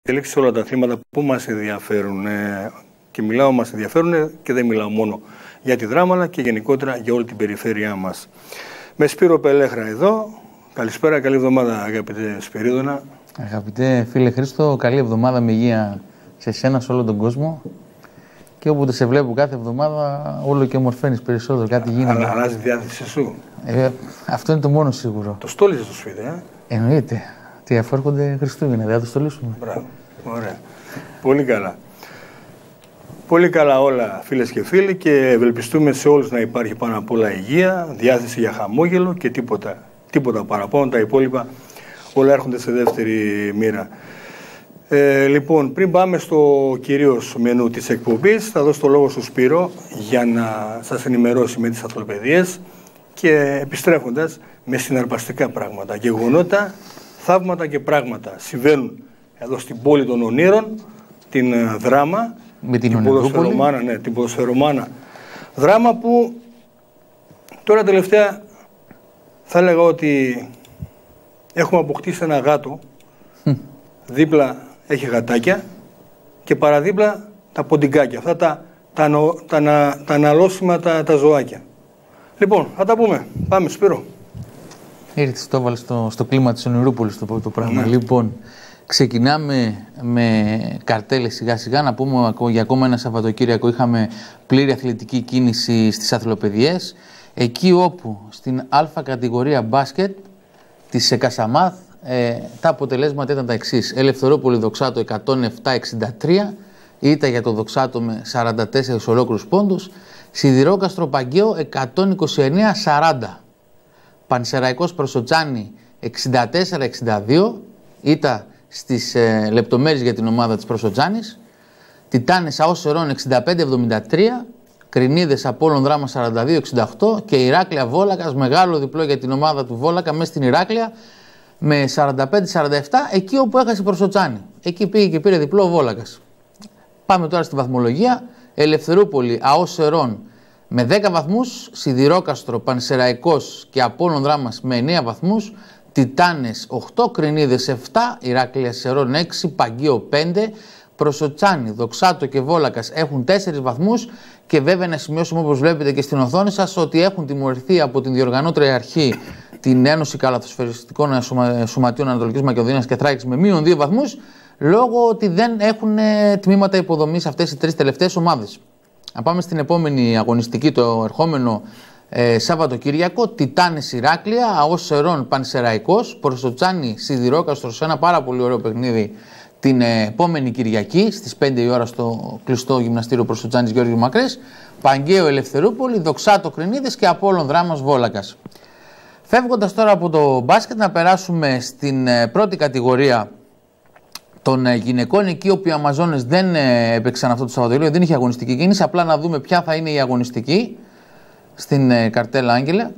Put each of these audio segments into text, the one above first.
εξελίξεις σε όλα τα αθλήματα που μας ενδιαφέρουν. Και μας ενδιαφέρουν και δεν μιλάω μόνο για τη Δράμα, αλλά και γενικότερα για όλη την περιφέρειά μας. Με Σπύρο Πελέχρα εδώ. Καλησπέρα, καλή εβδομάδα αγαπητέ Σπυρίδωνα. Αγαπητέ φίλε Χρήστο, καλή εβδομάδα με υγεία σε σένα, σε όλο τον κόσμο. Και όποτε σε βλέπω κάθε εβδομάδα, όλο και ομορφαίνεις περισσότερο, κάτι γίνεται. Αλλά αλλάζει η διάθεση σου. Αυτό είναι το μόνο σίγουρο. Το στόλιζε στο σπίτι, Εννοείται. Τι, αφού έρχονται Χριστούγεννα, δεν θα το στολίσουμε. Μπράβο. Ωραία. Πολύ καλά. Πολύ καλά όλα, φίλες και φίλοι, και ευελπιστούμε σε όλους να υπάρχει πάνω απ' όλα υγεία, διάθεση για χαμόγελο και τίποτα παραπάνω. Τα υπόλοιπα όλα έρχονται σε δεύτερη μοίρα. Λοιπόν, πριν πάμε στο κυρίως μενού της εκπομπής, θα δώσω το λόγο στον Σπύρο για να σας ενημερώσει με τις αθλοπαιδείες και επιστρέφοντας με συναρπαστικά πράγματα, γεγονότα, θαύματα και πράγματα συμβαίνουν εδώ στην πόλη των ονείρων, την Δράμα, με την ποδοσφαιρομάνα, την ποδοσφαιρομάνα Δράμα, που τώρα τελευταία θα έλεγα ότι έχουμε αποκτήσει ένα γάτο. Δίπλα έχει γατάκια και παραδίπλα τα ποντιγκάκια, αυτά τα αναλώσιμα τα ζωάκια. Λοιπόν, θα τα πούμε. Πάμε, Σπύρο. Ήρθες, το έβαλες στο κλίμα της Ονειρούπολης το πράγμα. Ναι. Λοιπόν, ξεκινάμε με καρτέλες σιγά σιγά. Να πούμε για ακόμα ένα Σαββατοκύριακο είχαμε πλήρη αθλητική κίνηση στις αθλοπαιδιές. Εκεί όπου στην Α κατηγορία μπάσκετ της Εκασαμάθ τα αποτελέσματα ήταν τα εξής. Ελευθερόπολη Δοξάτο 107-63, ήττα για το Δοξάτο με 44 ολόκληρους πόντους. Σιδηρόκαστρο Παγκαίο 129-40. Πανσεραϊκός Προσοτσάνη 64-62, ήττα στις λεπτομέρειες για την ομάδα της Προσοτσάνης. Τιτάνες ΑΟ Σερών 65-73, Κρινίδες Απόλλων Δράμα 42-68 και Ηράκλεια Βόλακας, μεγάλο διπλό για την ομάδα του Βόλακα μέσα στην Ηράκλεια με 45-47, εκεί όπου έχασε Προσοτσάνη. Εκεί πήγε και πήρε διπλό ο Βόλακας. Πάμε τώρα στη βαθμολογία. Ελευθερούπολη ΑΟ Σερών με 10 βαθμούς, Σιδηρόκαστρο, Πανσεραϊκός και Απόλλων Δράμας με 9 βαθμούς, Τιτάνες 8, Κρινίδες 7, Ηράκλεια Σερών 6, Παγκαίο 5, Προσοτσάνη, Δοξάτο και Βόλακας έχουν 4 βαθμούς και βέβαια να σημειώσουμε, όπως βλέπετε και στην οθόνη σας, ότι έχουν τιμωρηθεί από την διοργανώτρια αρχή, την Ένωση Καλαθοσφαιριστικών Σωματείων Ανατολικής Μακεδονίας και Θράκης, με μείον 2 βαθμούς, λόγω ότι δεν έχουν τμήματα υποδομής αυτές οι 3 τελευταίες ομάδες. Να πάμε στην επόμενη αγωνιστική, το ερχόμενο Σαββατοκύριακο. Τιτάνες Ηράκλεια, ΑΟ Σερών Πανσεραϊκός, Προσοτσάνη Σιδηρόκαστρο σε ένα πάρα πολύ ωραίο παιχνίδι την επόμενη Κυριακή στις 5 η ώρα στο κλειστό γυμναστήριο Προσοτσάνης Γιώργου Μακρές. Παγκαίο Ελευθερούπολη, Δοξάτο Κρινίδες και Απόλλων Δράμας Βόλακας. Φεύγοντας τώρα από το μπάσκετ, να περάσουμε στην πρώτη κατηγορία των γυναικών, εκεί όπου οι Αμαζόνες δεν έπαιξαν αυτό το Σαββατοκύριακο, δεν είχε αγωνιστική κίνηση. Απλά να δούμε ποια θα είναι η αγωνιστική στην καρτέλα, Άγγελε.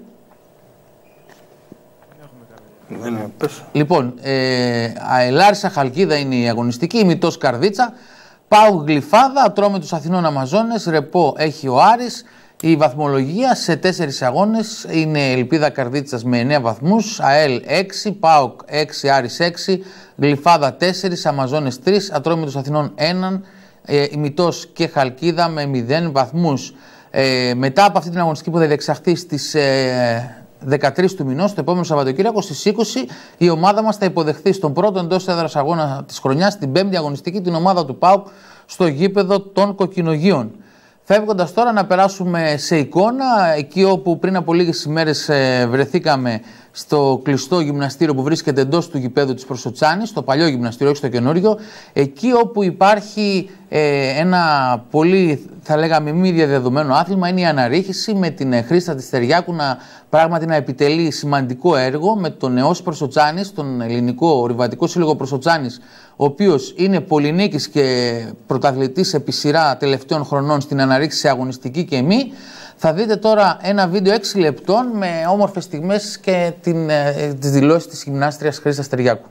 Λοιπόν, Λάρισα Χαλκίδα είναι η αγωνιστική, Ημιτός Καρδίτσα, ΠΑΟΚ Γλυφάδα, Ατρόμητος Αθηνών Αμαζόνες, Ρεπό έχει ο Άρης. Η βαθμολογία σε 4 αγώνες είναι Ελπίδα Καρδίτσας με 9 βαθμούς, ΑΕΛ 6, ΠΑΟΚ 6, Άρης 6, Γλυφάδα 4, Αμαζόνες 3, Ατρόμητος Αθηνών 1, Ημιτός και Χαλκίδα με 0 βαθμούς. Μετά από αυτή την αγωνιστική που θα διεξαχθεί στις 13 του μηνός, το επόμενο Σαββατοκύριακο στις 20, η ομάδα μας θα υποδεχθεί στον πρώτο εντός έδρας αγώνα της χρονιάς, την 5η αγωνιστική, την ομάδα του ΠΑΟΚ στο γήπεδο των Κοκκινογείων. Φεύγοντας τώρα, να περάσουμε σε εικόνα, εκεί όπου πριν από λίγες ημέρες βρεθήκαμε στο κλειστό γυμναστήριο που βρίσκεται εντός του γηπέδου της Προσοτσάνης, στο παλιό γυμναστήριο, όχι στο καινούριο, εκεί όπου υπάρχει ένα πολύ, θα λέγαμε, μη διαδεδομένο άθλημα, είναι η αναρρίχηση, με την Χρήστα της Στεριάκου πράγματι να επιτελεί σημαντικό έργο με τον ΕΟΣ Προσοτσάνης, τον Ελληνικό Ορειβατικό Σύλλογο Προσοτσάνης, ο οποίος είναι πολυνίκης και πρωταθλητής επί σειρά τελευταίων χρονών στην αναρρίχηση αγωνιστική και μη. Θα δείτε τώρα ένα βίντεο 6 λεπτών με όμορφες στιγμές και τις δηλώσεις της γυμνάστριας Χρήστας Στεριάκου.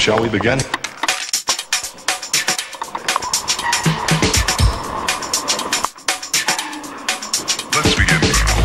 Shall we begin? Let's begin.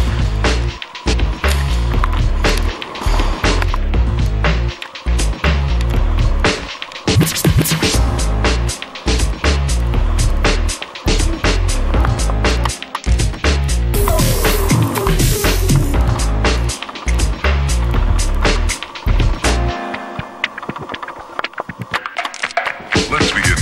Let's begin.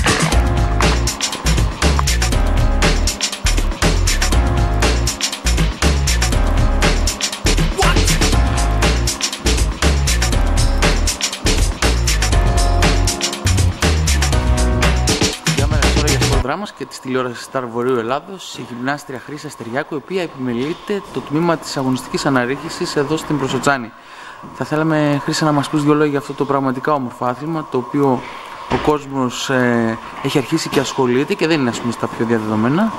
Μας και της τηλεόρασης Star Βορείου Ελλάδος, η γυμνάστρια Χρύσα Στεριάκου, η οποία επιμελείται το τμήμα της αγωνιστικής αναρρίχησης εδώ στην Προσοτσάνη. Θα θέλαμε, Χρύσα, να μας πεις δύο λόγια για αυτό το πραγματικά όμορφο άθλημα, το οποίο ο κόσμος έχει αρχίσει και ασχολείται και δεν είναι, ας πούμε, στα πιο διαδεδομένα.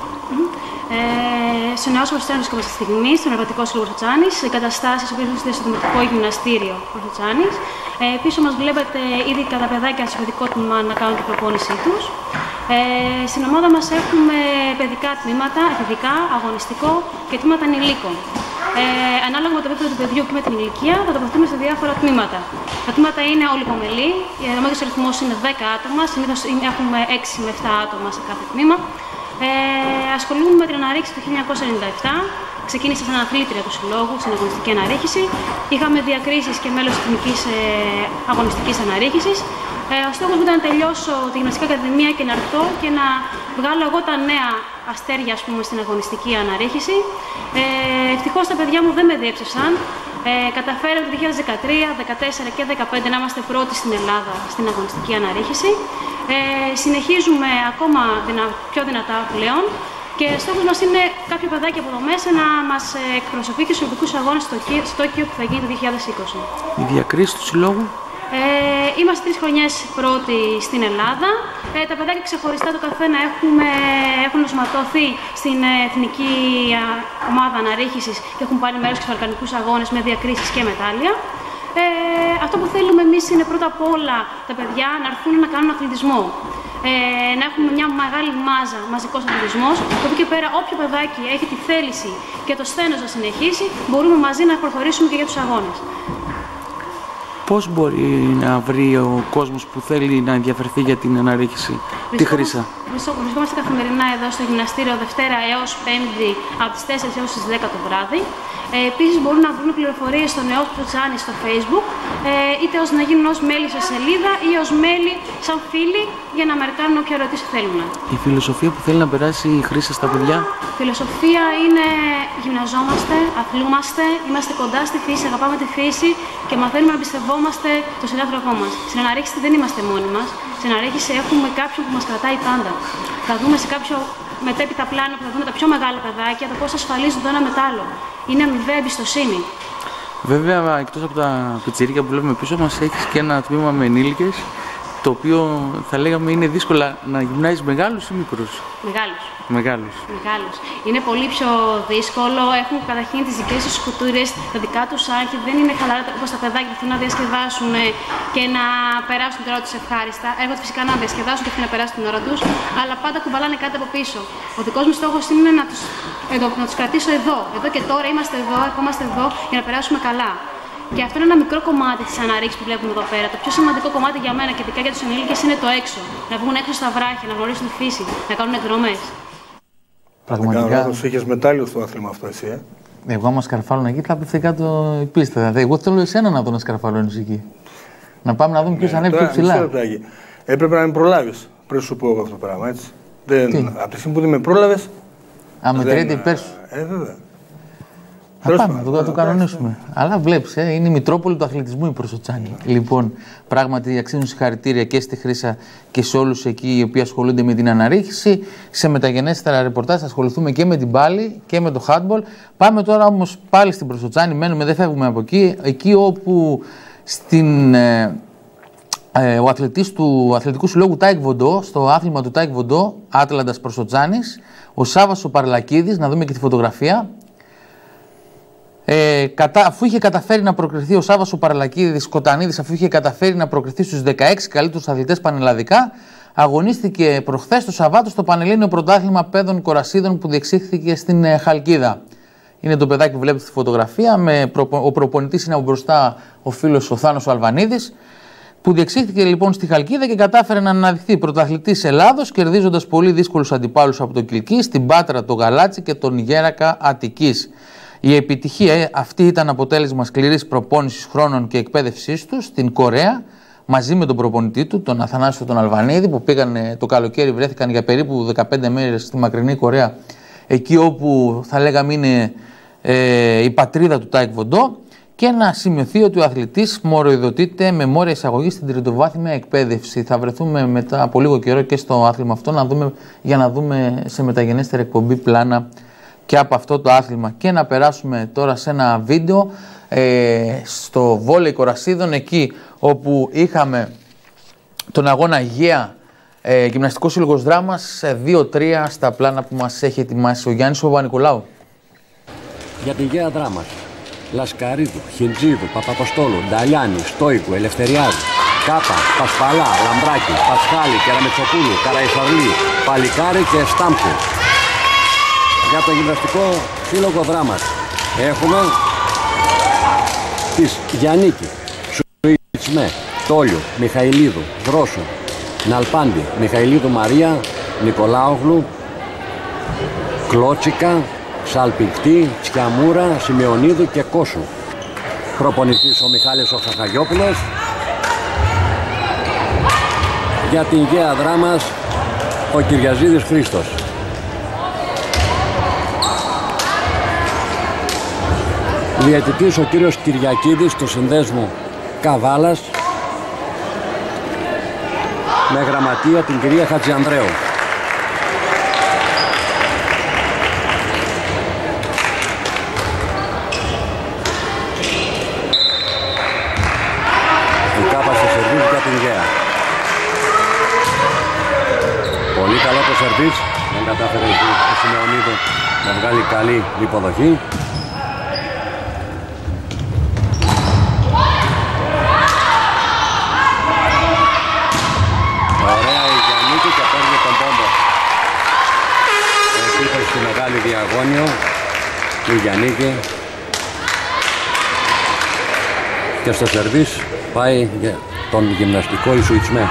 Στο νέο προσθέτω βρισκόμαστε στη στιγμή, στον Εργατικό Σύλλογο Προσοτσάνης, σε εγκαταστάσεις που βρίσκονται στο Δημοτικό Γυμναστήριο Προσοτσάνης. Πίσω μας βλέπετε ήδη τα παιδάκια στο παιδικό τμήμα να κάνουν την προπόνησή τους. Στην ομάδα μας έχουμε παιδικά τμήματα, εφηβικά, αγωνιστικό και τμήματα ανηλίκων. Ανάλογα με το επίπεδο του παιδιού και με την ηλικία, θα τοποθετούμε σε διάφορα τμήματα. Τα τμήματα είναι ολιγομελή, ο μέγιστος αριθμός είναι 10 άτομα, συνήθως έχουμε 6 με 7 άτομα σε κάθε τμήμα. Ασχολούμαι με την αναρρίχηση το 1997. Ξεκίνησα σαν αθλήτρια του συλλόγου στην αγωνιστική αναρρίχηση. Είχαμε διακρίσεις και μέλος της εθνικής αγωνιστικής αναρρίχησης. Ο στόχος μου ήταν να τελειώσω τη γυμναστική ακαδημία και να έρθω και να βγάλω εγώ τα νέα αστέρια, ας πούμε, στην αγωνιστική αναρρίχηση. Ευτυχώς τα παιδιά μου δεν με διέψευσαν. Καταφέραμε το 2013, 2014 και 2015 να είμαστε πρώτοι στην Ελλάδα στην αγωνιστική αναρρίχηση. Συνεχίζουμε ακόμα πιο δυνατά πλέον και στόχος μας είναι κάποιο παιδάκι από εδώ μέσα να μας εκπροσωπεί και στους Ολυμπικούς Αγώνες στο Τόκιο που θα γίνει το 2020. Η διακρίση του συλλόγου. Είμαστε 3 χρονιές πρώτοι στην Ελλάδα. Τα παιδάκια ξεχωριστά το καθένα έχουν ενσωματωθεί στην εθνική ομάδα αναρρίχησης και έχουν πάρει μέρος στους Βαλκανικούς Αγώνες με διακρίσεις και μετάλλια. Αυτό που θέλουμε εμείς είναι πρώτα απ' όλα τα παιδιά να έρθουν να κάνουν αθλητισμό. Να έχουμε μια μεγάλη μάζα, μαζικός αθλητισμός. Από εκεί και πέρα, όποιο παιδάκι έχει τη θέληση και το σθένος να συνεχίσει, μπορούμε μαζί να προχωρήσουμε και για τους αγώνες. Πώς μπορεί να βρει ο κόσμος που θέλει να ενδιαφερθεί για την αναρρίχηση τη Χρύσα? Βρισκόμαστε καθημερινά εδώ στο γυμναστήριο Δευτέρα έως Πέμπτη από τις 4 έως τις 10 το βράδυ. Επίσης μπορούν να βρουν πληροφορίες στο νέο Προσοτσάνη στο Facebook, είτε ως να γίνουν ως μέλη σε σελίδα ή ως μέλη σαν φίλοι για να με κάνουν όποια ερωτήση θέλουν. Η φιλοσοφία που θέλει να περάσει η Χρύσα στα παιδιά? Η φιλοσοφία είναι γυμναζόμαστε, αθλούμαστε, είμαστε κοντά στη φύση, αγαπάμε τη φύση και μαθαίνουμε να εμπιστευόμαστε τον συνάνθρωπό μας. Στην αναρρίχηση δεν είμαστε μόνοι μας. Στην αναρρίχηση έχουμε κάποιον που μας κρατάει πάντα. Θα δούμε σε κάποιο μετέπειτα πλάνο που θα δούμε τα πιο μεγάλα παιδάκια, το πώς ασφαλίζουν το ένα με το άλλο. Είναι αμοιβαία εμπιστοσύνη. Βέβαια, εκτός από τα πιτσιρίκια που βλέπουμε πίσω μας, έχεις και ένα τμήμα με ενήλικες, το οποίο θα λέγαμε είναι δύσκολα να γυμνάζεις μεγάλους ή μικρούς? Μεγάλους. Μεγάλους. Είναι πολύ πιο δύσκολο. Έχουν καταρχήν τις δικές τους κουλτούρες, τα δικά τους άγχη. Δεν είναι χαλαρά όπως τα παιδάκια που θέλουν να διασκεδάσουν και να περάσουν την ώρα τους ευχάριστα. Έρχονται φυσικά να διασκεδάσουν και θέλουν να περάσουν την ώρα τους, αλλά πάντα κουβαλάνε κάτι από πίσω. Ο δικός μου στόχος είναι να τους κρατήσω εδώ και τώρα. Είμαστε εδώ, ερχόμαστε εδώ για να περάσουμε καλά. Και αυτό είναι ένα μικρό κομμάτι της αναρρίχησης που βλέπουμε εδώ πέρα. Το πιο σημαντικό κομμάτι για μένα και ειδικά για τους ενήλικες είναι το έξω. Να βγουν έξω στα βράχια, να γνωρίσουν τη φύση, να κάνουν εκδρομές. Πραγματικά. Είχες μετάλλιο στο άθλημα αυτό, εσύ, Εγώ, άμα σκαρφάλωνα εκεί, θα πέφτει κάτω η πίστα. Δηλαδή, εγώ θέλω εσένα να δω να σκαρφαλώνεις εκεί. Να πάμε να δούμε ποιος ανέβει πιο ψηλά. Έπρεπε να με προλάβεις πριν σου πω εγώ αυτό το πράγμα, έτσι. Από τη στιγμή που δεν με πρόλαβες. Μετρείται υπέρ σου. Βέβαια. Θα πάμε να το κανονίσουμε. Αλλά βλέπεις, είναι η Μητρόπολη του αθλητισμού η Προσοτσάνη. Λοιπόν, πράγματι αξίζουν συγχαρητήρια και στη Χρύσα και σε όλους εκεί οι οποίοι ασχολούνται με την αναρρίχηση. Σε μεταγενέστερα ρεπορτάζ θα ασχοληθούμε και με την πάλη και με το handball. Πάμε τώρα όμως πάλι στην Προσοτσάνη, μένουμε, δεν φεύγουμε από εκεί. Εκεί όπου ο αθλητής του Αθλητικού Συλλόγου Τάικβοντο, στο άθλημα του Τάικβοντο, Άτλαντας Προσοτσάνης, ο Σάββας ο Παρλακίδης, να δούμε και τη φωτογραφία. Αφού είχε καταφέρει να προκριθεί ο Σάββας ο Παραλακίδης Κοτανίδης, αφού είχε καταφέρει να προκριθεί στους 16 καλύτερους αθλητές πανελλαδικά, αγωνίστηκε προχθές το Σαββάτο στο Πανελλήνιο Πρωτάθλημα Παιδών Κορασίδων που διεξήχθηκε στην Χαλκίδα. Είναι το παιδάκι που βλέπετε στη φωτογραφία, ο προπονητής είναι από μπροστά ο φίλος ο Θάνος ο Αλβανίδης, που διεξήχθηκε λοιπόν στη Χαλκίδα και κατάφερε να αναδειχθεί πρωταθλητής Ελλάδος, κερδίζοντας πολύ δύσκολους αντιπάλους από τον Κιλκή, στην Πάτρα, τον Γαλάτσι και τον Γέρακα Αττικής. Η επιτυχία αυτή ήταν αποτέλεσμα σκληρής προπόνησης χρόνων και εκπαίδευσής του στην Κορέα, μαζί με τον προπονητή του, τον Αθανάσιο τον Αλβανίδη, που πήγαν το καλοκαίρι, βρέθηκαν για περίπου 15 μέρες στη μακρινή Κορέα, εκεί όπου θα λέγαμε είναι η πατρίδα του Τάικβοντό, και να σημειωθεί ότι ο αθλητής μοροϊδοτείται με μόρια εισαγωγή στην τριτοβάθμια εκπαίδευση. Θα βρεθούμε μετά από λίγο καιρό και στο άθλημα αυτό για να δούμε σε μεταγενέστερη εκπομπή πλάνα και από αυτό το άθλημα. Και να περάσουμε τώρα σε ένα βίντεο στο βόλεϊ Κορασίδων, εκεί όπου είχαμε τον αγώνα Αιγαία Γυμναστικός Σύλλογος Δράμας 2-3 στα πλάνα που μας έχει ετοιμάσει ο Γιάννης Παπα-Νικολάου. Για την Αιγαία Δράμας, Λασκαρίδου, Χιντζίδου, Παπαποστόλου, Νταλιάνη, Στόικου, Ελευθεριάδου, Κάπα, Πασπαλά, Λαμπράκη, Πασχάλη, Κεραμετσοπούλου, Καραϊσαρλή, Παλικάρη και Στάμπου. Για το Γυμναστικό Σύλλογο Δράμας έχουμε τις Γιαννίκη, Σουιτσμέ, Τόλιου, Μιχαηλίδου, Δρόσου, Ναλπάντη, Μιχαηλίδου Μαρία, Νικολάογλου, Κλώτσικα, Σαλπικτή, Τσιαμούρα, Σιμεωνίδου και Κόσου. Προπονητής ο Μιχάλης ο Χαχαγιόπουλος. Για την Αιγαία Δράμας ο Κυριαζίδης Χρήστος. Διαιτητής ο κύριος Κυριακίδης του Συνδέσμου Καβάλας, με γραμματεία την κυρία Χατζιανδρέου. Η Κάπα στο σερβίς για την Αιγαία. Πολύ καλό το σερβίς, δεν κατάφερε ο Σιμεωνίδου να βγάλει καλή υποδοχή. Στη μεγάλη διαγώνιο του Γιαννίκη και στο σερβίς πάει για τον γυμναστικό Ισουιτσμέ.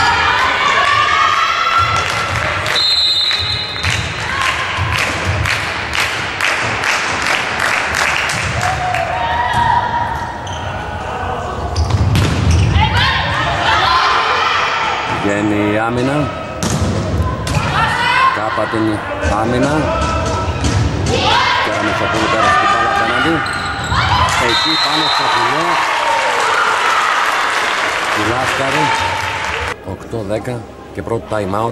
Βγαίνει η άμυνα. Κάπα την άμυνα. Κεραμετσοπούλου πέρασε την μπάλα απέναντι. Εκεί πάνω στο φιλό του Λάσκαρη. 8-10 και πρώτο time out.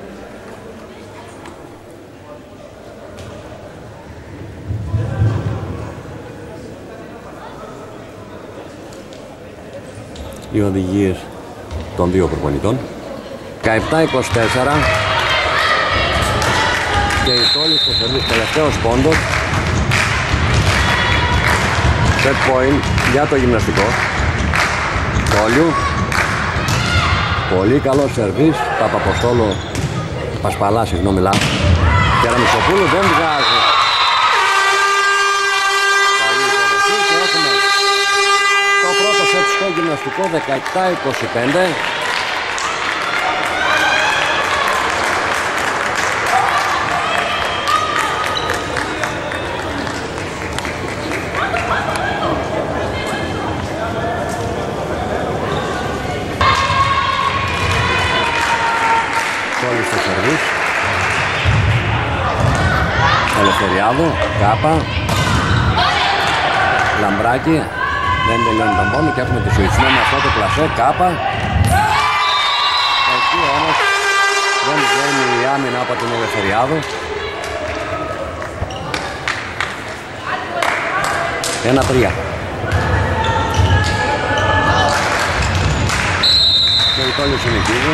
Οι οδηγίες των δύο προπονητών. 17-24 και η Τόλη στο σερβίς, τελευταίος πόντος. Set point για το γυμναστικό. Τόλιου. Πολύ καλό σερβίς. Παπαποστόλου, Πασπαλά, συγγνώμη λάθος. Κεραμετσοπούλου δεν βγάζει. Καλή υποδοχή και έχουμε το πρώτο σετ στο γυμναστικό. 17-25. Ελευθεριάδου, Κάπα, Λαμπράκη, δεν τελειώνει τον πόνο και έχουμε τη Σουιτσμέ με αυτό το κλασέ, Κάπα. Εκεί όμως δεν βγαίνει η άμυνα από την Ελευθεριάδου. 1-3. Και η Τόλη συνεχίζει.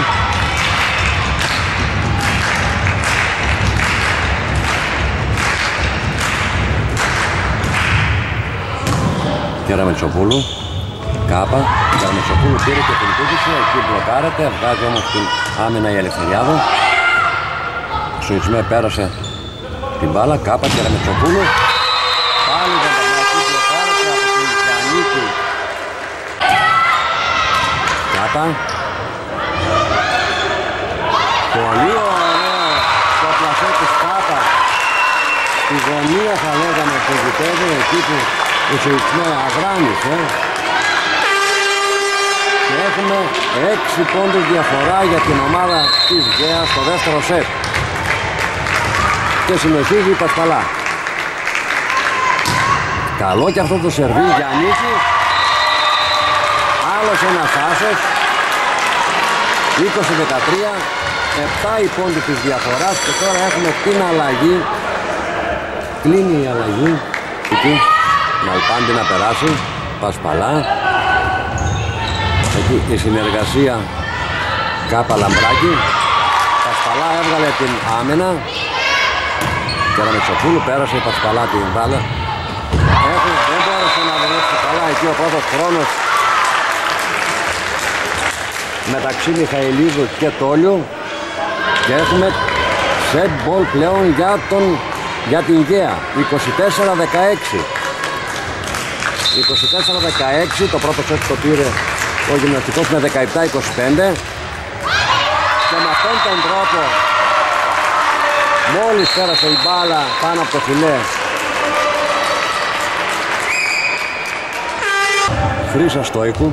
Κεραμετσοπούλου. Κάπα. Κεραμετσοπούλου πήρε και την επίθεση. Εκεί μπλοκάρεται. Βγάζει όμως την άμυνα η Ελευθεριάδο. Σουιτσμέ πέρασε την μπάλα. Κάπα. Κεραμετσοπούλου. Πάλι δεν περνάει. Εκεί μπλοκάρεται από την Γιαννίκη. Κάπα. Πολύ ωραίο το πλασέ της Κάπα. Στη γωνία θα λέγαμε το γητεύει εκεί που ο Σουιτσμέ αγράνησε. Και έχουμε 6 πόντους διαφορά για την ομάδα της ΓΕΑ στο δεύτερο σετ. Και συνεχίζει η Πασπαλά. Καλό και αυτό το σερβί για Νίκη. Άλλος ένας άσος. 20-13. 7 οι πόντοι της διαφοράς και τώρα έχουμε την αλλαγή. Κλείνει η αλλαγή. Εκεί Ναλπάντη να περάσει. Πασπαλά. Εκεί η συνεργασία Κάπα Λαμπράκη. Πασπαλά έβγαλε την άμυνα. Κεραμετσοπούλου πέρασε η Πασπαλά την μπάλα. Δεν μπόρεσε να δουλέψει καλά εκεί ο πρώτος χρόνος μεταξύ Μιχαηλίδου και Τόλιου. Και έχουμε set ball πλέον για την ΓΕΑ. 24-16. 24-16. Το πρώτο set το πήρε ο Γυμναστικός με 17-25. Και με αυτόν τον τρόπο μόλις πέρασε η μπάλα πάνω από το φιλέ Χρύσα Στόικου.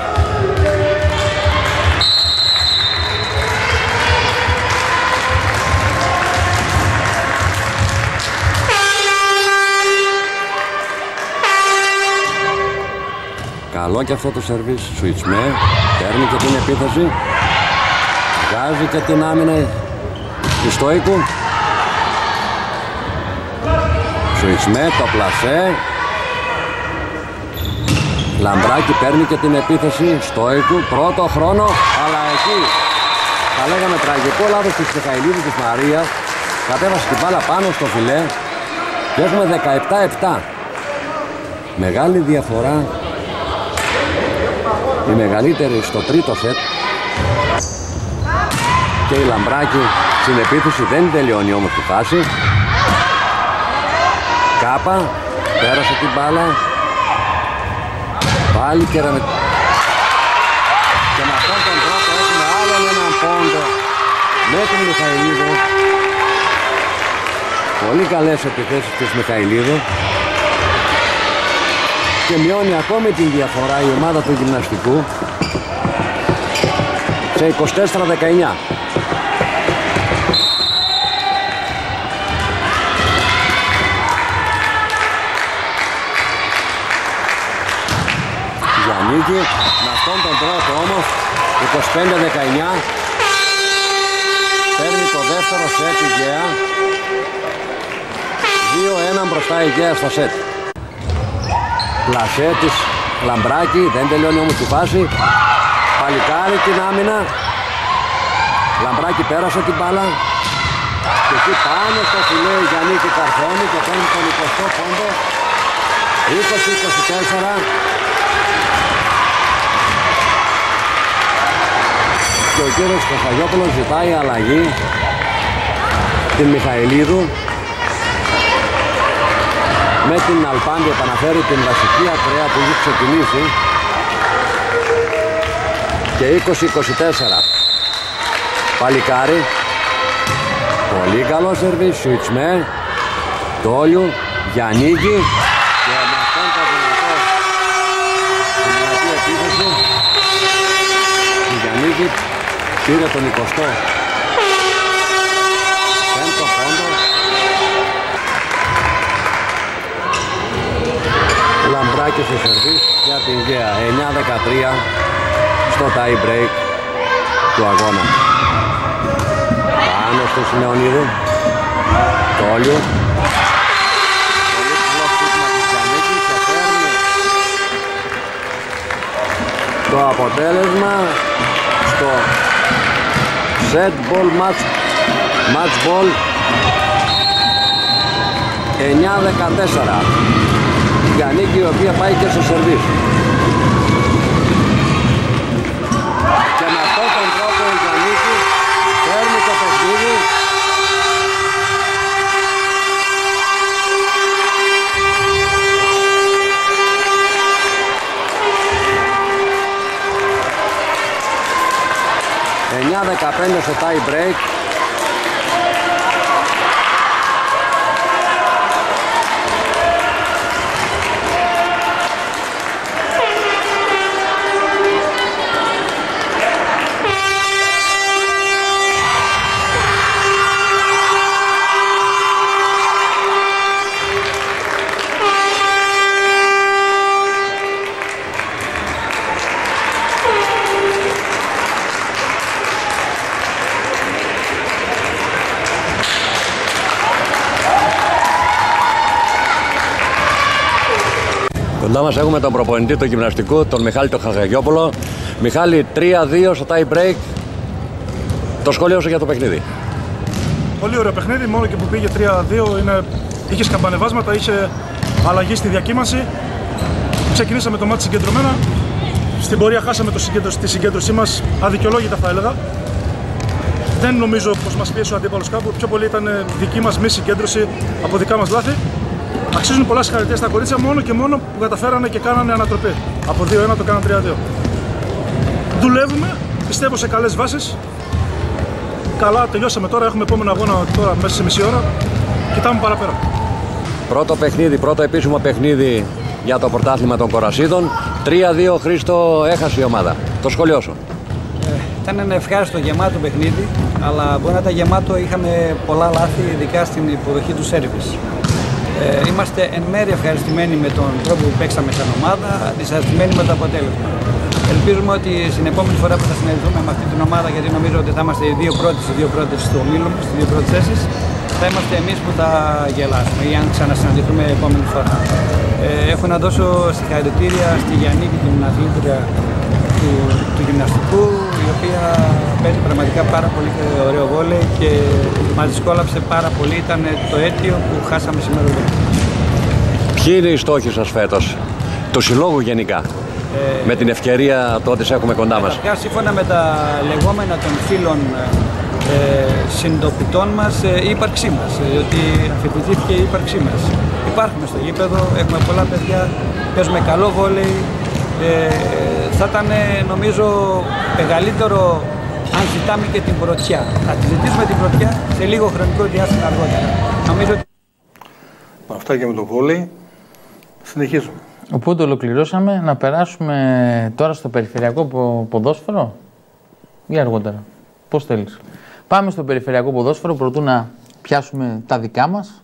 Καλό και αυτό το σερβίς. Σουιτσμέ παίρνει και την επίθεση. Βγάζει και την άμυνα η Στόικου. Σουιτσμέ το πλασέ. Λαμπράκη παίρνει και την επίθεση. Στόικου πρώτο χρόνο. Αλλά εκεί θα λέγαμε τραγικό λάθος της Μιχαηλίδου της Μαρίας. Κατέβασε την μπάλα πάνω στο φιλέ. Και έχουμε 17-7. Μεγάλη διαφορά. Η μεγαλύτερη στο τρίτο σετ. Και η Λαμπράκη στην επίθεση δεν τελειώνει όμως τη φάση. Κάπα πέρασε την μπάλα. Πάλι και με αυτόν τον τρόπο έχουμε άλλον έναν πόντο με την Μιχαηλίδου. Πολύ καλές επιθέσεις της Μιχαηλίδου. Και μειώνει ακόμη την διαφορά η ομάδα του Γυμναστικού σε 24-19. Γιαννίκη με αυτόν τον τρόπο όμως 25-19 παίρνει το δεύτερο σετ η ΓΕΑ. 2-1 μπροστά η ΓΕΑ στο σετ. Πλασέ της Λαμπράκη, δεν τελειώνει όμως τη φάση. Παλικάρι την άμυνα. Λαμπράκη πέρασε την μπάλα. Και εκεί πάνω στο φιλέ η Γιαννίκη καρφώνει και παίρνει τον 20ο πόντο. 20-24. Και ο κύριος Κωνσταντιόπουλος ζητάει αλλαγή την Μιχαηλίδου. Με την Αλπάντη επαναφέρει την βασική ακραία που έχει ξεκινήσει. Και 20-24. Παλικάρι. Πολύ καλό σερβίς. Σουιτσμέ. Τόλιου. Γιαννίκη. Και με αυτόν το δυνατή επίθεση η Γιαννίκη πήρε τον 20ο πέμπτο πόντο. Λαμπράκη στο σερβίς για την ΓΕΑ. 9-13 στο tie break του αγώνα. Πάνω στο Σιμεωνίδη. Τόλιου. Πολύ ψηλό χτύπημα της Γιαννίκης και φέρνει το αποτέλεσμα στο set ball match ball 9-14. Γιαννίκη, η οποία πάει και στο σερβίς. Και με αυτόν τον τρόπο η Γιαννίκη παίρνει το παιχνίδι. ...9-15 στο tie break. Κοντά μας έχουμε τον προπονητή του γυμναστικού, τον Μιχάλη τον Χαγαγιόπουλο. Μιχάλη, 3-2 στο tie break. Το σχόλιο σου για το παιχνίδι. Πολύ ωραίο παιχνίδι, μόνο και που πήγε 3-2 είχε σκαμπανεβάσματα, είχε αλλαγή στη διακύμανση. Ξεκινήσαμε το μάτι συγκεντρωμένα. Στην πορεία χάσαμε τη συγκέντρωσή μας, αδικαιολόγητα θα έλεγα. Δεν νομίζω πως μας πίεσε ο αντίπαλος κάπου, πιο πολύ ήταν δική μας μη συγκέντρωση από δικά μας λάθη. Αξίζουν πολλά συγχαρητήρια στα κορίτσια μόνο και μόνο που καταφέρανε και κάνανε ανατροπή. Από 2-1 το κάναν 3-2. Δουλεύουμε, πιστεύω σε καλές βάσεις. Καλά, τελειώσαμε τώρα, έχουμε επόμενο αγώνα τώρα μέσα σε μισή ώρα. Κοιτάμε παραπέρα. Πρώτο παιχνίδι, πρώτο επίσημο παιχνίδι για το πρωτάθλημα των Κορασίδων. 3-2 Χρήστο, έχασε η ομάδα. Το σχόλιο σου. Ήταν ένα ευχάριστο γεμάτο παιχνίδι, αλλά μπορεί να ήταν γεμάτο, είχαμε πολλά λάθη, ειδικά στην υποδοχή του σέρβις. Είμαστε εν μέρει ευχαριστημένοι με τον τρόπο που παίξαμε σαν ομάδα, δυσαρεστημένοι με το αποτέλεσμα. Ελπίζουμε ότι στην επόμενη φορά που θα συναντηθούμε με αυτή την ομάδα, γιατί νομίζω ότι θα είμαστε οι δύο πρώτες στο ομίλο μας, στις δύο πρώτες θέσεις, θα είμαστε εμείς που θα γελάσουμε ή αν ξανασυναντηθούμε επόμενη φορά. Έχω να δώσω συγχαρητήρια στη Γιαννίκη, την αθλήτρια του γυμναστικού, η οποία παίζει πραγματικά πάρα πολύ ωραίο βόλεϊ και μας δυσκόλαψε πάρα πολύ. Ήταν το αίτιο που χάσαμε σήμερα. Ποιοι είναι οι στόχοι σας φέτος, του συλλόγου γενικά, με την ευκαιρία το ότι σε έχουμε κοντά μας? Σύμφωνα με τα λεγόμενα των φίλων συνειδητοποιητών μας, η ύπαρξή μας, διότι αμφισβητήθηκε η ύπαρξή μας. Υπάρχουμε στο γήπεδο, έχουμε πολλά παιδιά, παίζουμε καλό βόλεϊ. Θα ήταν νομίζω μεγαλύτερο αν ζητάμε και την πρωτιά. Θα τη ζητήσουμε την πρωτιά σε λίγο χρονικό διάστημα αργότερα. Νομίζω ότι... Αυτά και με το βόλεϊ. Συνεχίζουμε. Οπότε ολοκληρώσαμε. Να περάσουμε τώρα στο περιφερειακό ποδόσφαιρο ή αργότερα. Πώς θέλεις. Πάμε στο περιφερειακό ποδόσφαιρο προτού να πιάσουμε τα δικά μας.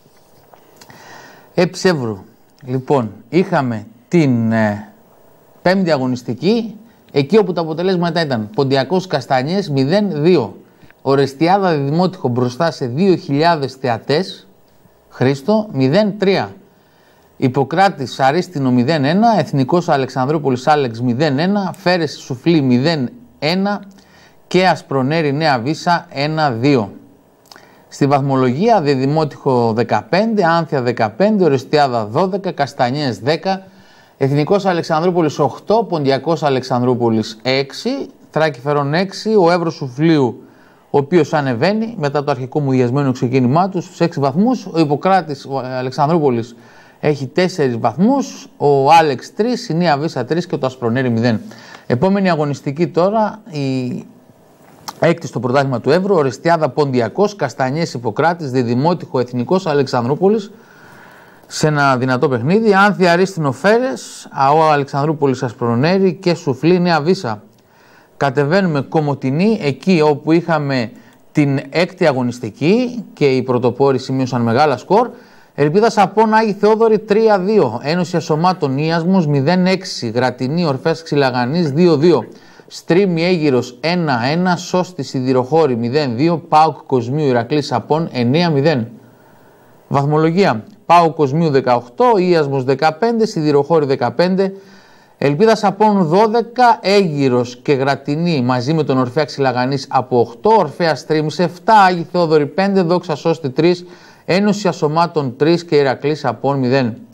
Εψεύρου. Λοιπόν, είχαμε την πέμπτη αγωνιστική, εκεί όπου τα αποτελέσματα ήταν Ποντιακός Καστανιές 0-2. Ορεστιάδα Δημότυχο μπροστά σε 2.000 θεατές. Χρήστο 0-3. Ιπποκράτης Αρίστινο 0-1. Εθνικός Αλεξανδρούπολης Άλεξ 0-1. Φέρες Σουφλή 0-1. Και Ασπρονέρη Νέα Βίσα 1-2. Στη βαθμολογία Διδημότυχο 15, Άνθια 15, Ορεστιάδα 12, Καστανιές 10, Εθνικός Αλεξανδρούπολης 8, Ποντιακός Αλεξανδρούπολης 6, Θράκη Φερών 6, ο Εύρος Σουφλίου, ο οποίος ανεβαίνει μετά το αρχικό μουδιασμένο ξεκίνημά του στους 6 βαθμούς, ο Ιπποκράτης ο Αλεξανδρούπολης έχει 4 βαθμούς, ο Άλεξ 3, η Νέα Βίσα 3 και το Ασπρονέρη 0. Επόμενη αγωνιστική τώρα, η έκτη στο πρωτάθλημα του Εύρου, Ορεστιάδα Ποντιακός, Καστανιές Ιπποκράτης, Διδημότυχο Εθνικός Αλεξανδρούπολης σε ένα δυνατό παιχνίδι, Άνθια Αρίστινο Φέρες, ΑΟ Αλεξανδρούπολης Ασπρονέρη και Σουφλή Νέα Βίσα. Κατεβαίνουμε Κομοτηνή, εκεί όπου είχαμε την έκτη αγωνιστική και οι πρωτοπόροι σημείωσαν μεγάλα σκορ. Ελπίδας Απών Άγη Θεόδωρη 3-2, Ένωση Ασωμάτων Ίασμος 0-6, Γρατινή Ορφές Ξυλαγανής 2-2. Στρίμι Αίγυρος 1-1, Σώστη Σιδηροχώρη 0-2, ΠΑΟΚ Κοσμίου Ηρακλής Απών 9-0. Βαθμολογία: ΠΑΟΚ Κοσμίου 18, Ίασμος 15, Σιδηροχώρη 15, Ελπίδας Απών 12, Αίγυρος και Γρατινή μαζί με τον Ορφέα Ξυλαγανής από 8, Ορφέα Στρίμις 7, Άγη Θεόδωρη 5, Δόξα Σώστη 3, Ένωση Ασωμάτων 3 και Ηρακλής Απών 0.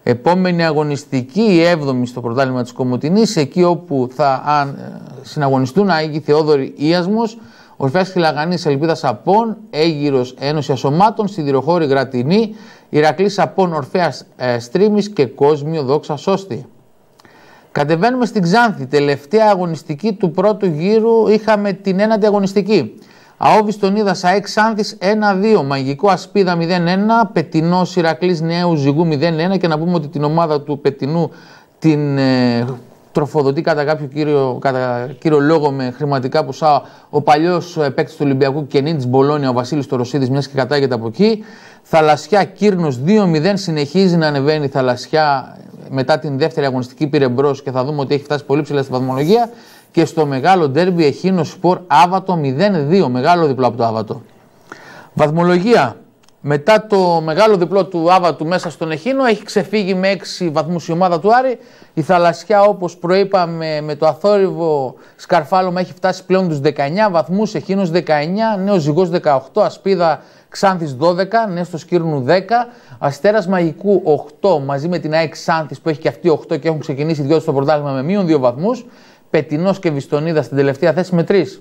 Επόμενη αγωνιστική, η 7η στο πρωτάθλημα της Κομοτηνής, εκεί όπου θα συναγωνιστούν Αίγυ Θεόδωρη Ιασμός, Ορφέας Χιλαγανής Ελπίδας Απών, Αίγυρος Ένωση Ασωμάτων, Σιδηροχώρη Γρατινή, Ηρακλής Απών Ορφέας Στρίμης και Κόσμιο Δόξα Σώστη. Κατεβαίνουμε στην Ξάνθη, τελευταία αγωνιστική του πρώτου γύρου, είχαμε την ένατη αγωνιστική. ΑΟ Βιστονίδας ΑΕΚ Ξάνθης 1-2, Μαγικό Ασπίδα 0-1, Πετινός Ηρακλής Νέου Ζυγού 0-1 και να πούμε ότι την ομάδα του Πετινού την τροφοδοτεί κατά κύριο λόγο με χρηματικά ποσά ο παλιός παίκτης του Ολυμπιακού Κενίτης Μπολόνια, ο Βασίλης Τωροσίδης, μιας και κατάγεται από εκεί. Θαλασσιά Κύρνος 2-0, συνεχίζει να ανεβαίνει η Θαλασσιά μετά την δεύτερη αγωνιστική, πήρε μπρος και θα δούμε ότι έχει φτάσει πολύ ψηλά στη βαθμολογία. Και στο μεγάλο ντέρμπι Εχίνος Σπορ Άβατο 0-2, μεγάλο διπλό από το Άβατο. Βαθμολογία, μετά το μεγάλο διπλό του Άβατου μέσα στον Εχίνο, έχει ξεφύγει με 6 βαθμούς η ομάδα του Άρη. Η Θαλασσιά, όπως προείπαμε, με το αθόρυβο σκαρφάλωμα έχει φτάσει πλέον τους 19 βαθμούς, Εχίνος 19, Νέος Ζυγός 18, Ασπίδα Ξάνθης 12, Νέστος Κύρνου 10, Αστέρας Μαγικού 8 μαζί με την ΑΕΚ Ξάνθης που έχει και αυτή 8 και έχουν ξεκινήσει οι δυο στο πρωτάθλημα με μείον 2 βαθμούς. Πετινός και Βιστονίδα στην τελευταία θέση με 3.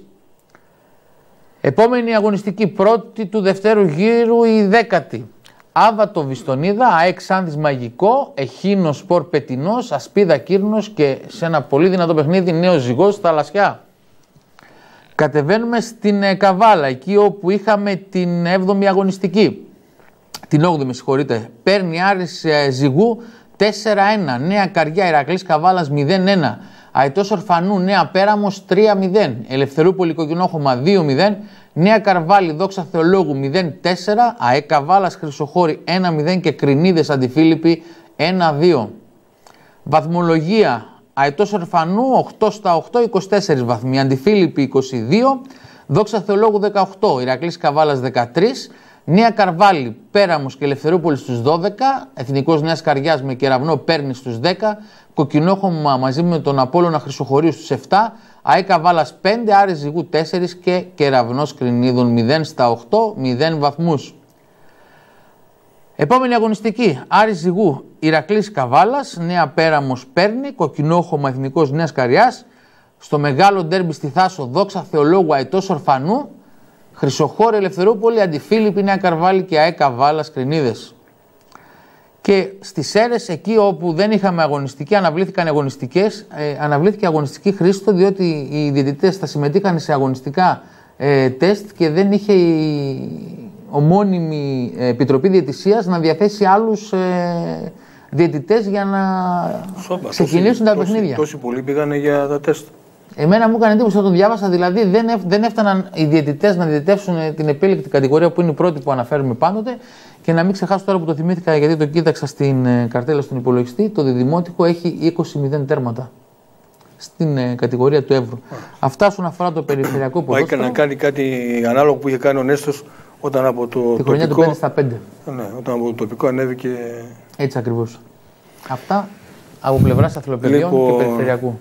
Επόμενη αγωνιστική, πρώτη του δευτέρου γύρου, η 10η. Άβατο Βιστονίδα, ΑΕΚ Ξάνθης Μαγικό, Εχίνος Σπορ Πετινός, Ασπίδα Κύρνος και σε ένα πολύ δυνατό παιχνίδι Νέος Ζυγός Θαλασσιά. Κατεβαίνουμε στην Καβάλα, εκεί όπου είχαμε την 7η αγωνιστική. Την 8η, με συγχωρείτε. Παίρνει Άρης Ζυγού 4-1, Νέα Καριά Ηρακλής Καβάλας 0-1. Αετός Ορφανού Νέα Πέραμος 3-0, Ελευθερούπολη Κοκκινόχωμα 2-0, Νέα Καρβάλη Δόξα Θεολόγου 0-4, ΑΕ Καβάλας Χρυσοχώρη 1-0 και Κρινίδες Αντιφίλιππη 1-2. Βαθμολογία, Αετός Ορφανού 8/8, 24 βαθμοί, Αντιφίλιππη 22, Δόξα Θεολόγου 18, Ηρακλής Καβάλας 13, Νέα Καρβάλη, Πέραμος και Ελευθερούπολη στους 12, Εθνικός Νέας Καριάς με Κεραυνό παίρνει στους 10, Κοκκινόχωμα μαζί με τον Απόλλωνα Χρυσοχωρίου στους 7, ΑΕ Καβάλας 5, Άρης Ζυγού 4 και Κεραυνός Κρινίδων 0/8, 0 βαθμούς. Επόμενη αγωνιστική, Άρης Ζυγού, Ηρακλής Καβάλας, Νέα Πέραμος παίρνει, Κοκκινόχωμα Εθνικός Νέας Καριάς, στο μεγάλο ντέρμπι στη Θάσο Δόξα Θεολόγου Αετός Ορφανού, Χρυσοχώρη Ελευθερούπολη, Αντιφίλιππη Νέα Καρβάλη και ΑΕ Καβάλας Κρινίδες. Και στις Σέρρες, εκεί όπου δεν είχαμε αγωνιστική, αναβλήθηκαν αγωνιστικές. Αναβλήθηκε αγωνιστική Χρήστο, διότι οι διαιτητές θα συμμετείχαν σε αγωνιστικά τεστ και δεν είχε η ομώνυμη Επιτροπή Διαιτησίας να διαθέσει άλλους διαιτητές για να ξεκινήσουν τα παιχνίδια. Τόσοι πολλοί πήγανε για τα τεστ. Εμένα μου έκανε εντύπωση όταν το διάβασα, δηλαδή δεν έφταναν οι διαιτητές να διαιτεύσουν την επίλεκτη κατηγορία που είναι η πρώτη που αναφέρουμε πάντοτε. Και να μην ξεχάσω τώρα που το θυμήθηκα, γιατί το κοίταξα στην καρτέλα στον υπολογιστή, το Διδημότυχο έχει 20-0 τέρματα στην κατηγορία του Εύρου. Αυτά όσον αφορά το περιφερειακό ποδόσφαιρο. Έκανε να κάνει κάτι ανάλογο που είχε κάνει ο Νέστος όταν από το τη χρονιά τοπικό, του 5/5. Ναι, όταν από το τοπικό ανέβηκε. Έτσι ακριβώς. Αυτά από πλευράς αθλοπαιδιών και περιφερειακού.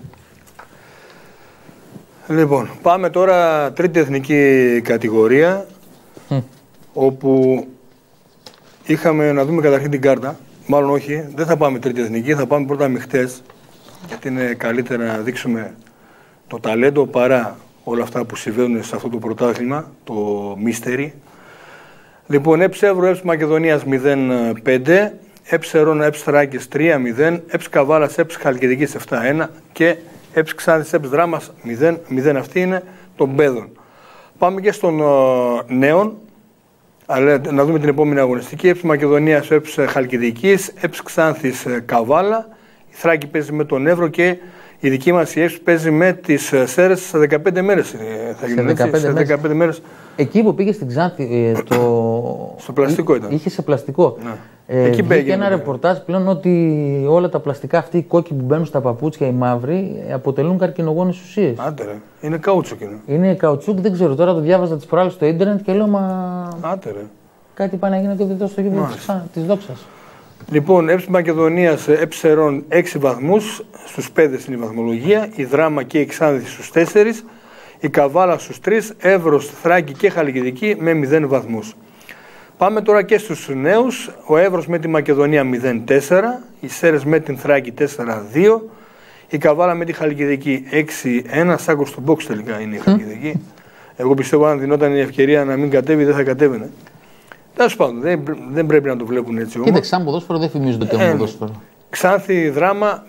Λοιπόν, πάμε τώρα τρίτη εθνική κατηγορία, όπου είχαμε να δούμε καταρχήν την κάρτα. Μάλλον όχι, δεν θα πάμε τρίτη εθνική, θα πάμε πρώτα μειχτές, γιατί είναι καλύτερα να δείξουμε το ταλέντο παρά όλα αυτά που συμβαίνουν σε αυτό το πρωτάθλημα, το mystery. Λοιπόν, ΕΠΣ Εύρου, ΕΠΣ Μακεδονίας 0-5, ΕΠΣ Ερώνα, ΕΠΣ Θράκης 3-0, ΕΠΣ Καβάλας, ΕΠΣ Χαλκιδικής 7-1 και ΕΠΣ Ξάνθης, ΕΠΣ Δράμας 0-0. Αυτή είναι των παιδών. Πάμε και στον νέων. Αλλά να δούμε την επόμενη αγωνιστική. ΕΠΣ Μακεδονίας, ΕΠΣ Χαλκιδικής, ΕΠΣ Ξάνθης Καβάλα. Η Θράκη παίζει με τον Εύρο και η δική μας η ΕΠΣ παίζει με τις Σέρρες σε 15 μέρες. Θα γίνει σε 15 μέρες. Εκεί που πήγε στην Ξάνθη, στο πλαστικό ήταν. Είχε σε πλαστικό. Ναι. Εκεί βγήκε ένα ρεπορτάζ πλέον ότι όλα τα πλαστικά, αυτοί οι κόκκι που μπαίνουν στα παπούτσια, οι μαύροι, αποτελούν καρκινογόνες ουσίες. Άντε ρε. Είναι καούτσουκ είναι. Είναι καουτσούκ, δεν ξέρω. Τώρα το διάβαζα τις προάλλες στο ίντερνετ και λέω μα. Άντε ρε. Κάτι πάει να γίνει και δεν στο γήπεδο της Δόξας. Λοιπόν, ΕΠΣ Μακεδονίας, ΕΠΣ Ερών 6 βαθμούς, στους 5 στην βαθμολογία, η Δράμα και η Ξάνθη στους 4, η Καβάλα στους 3, Εύρος, Θράκη και Χαλκιδική με 0 βαθμούς. Πάμε τώρα και στους νέους. Ο Εύρος με τη Μακεδονία 0-4, οι Σέρες με την Θράκη 4-2, η Καβάλα με τη Χαλκιδική 6-1, σάκο στο box τελικά είναι η Χαλκιδική. Εγώ πιστεύω αν δινόταν η ευκαιρία να μην κατέβει δεν θα κατέβαινε. Τέλος πάντων, δεν πρέπει να το βλέπουν έτσι όμως. Κοίταξε, σαν ποδόσφαιρο δεν φημίζονται και ένα ποδόσφαιρο. Ξάνθη Δράμα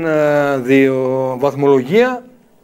0-2 βαθμολογία.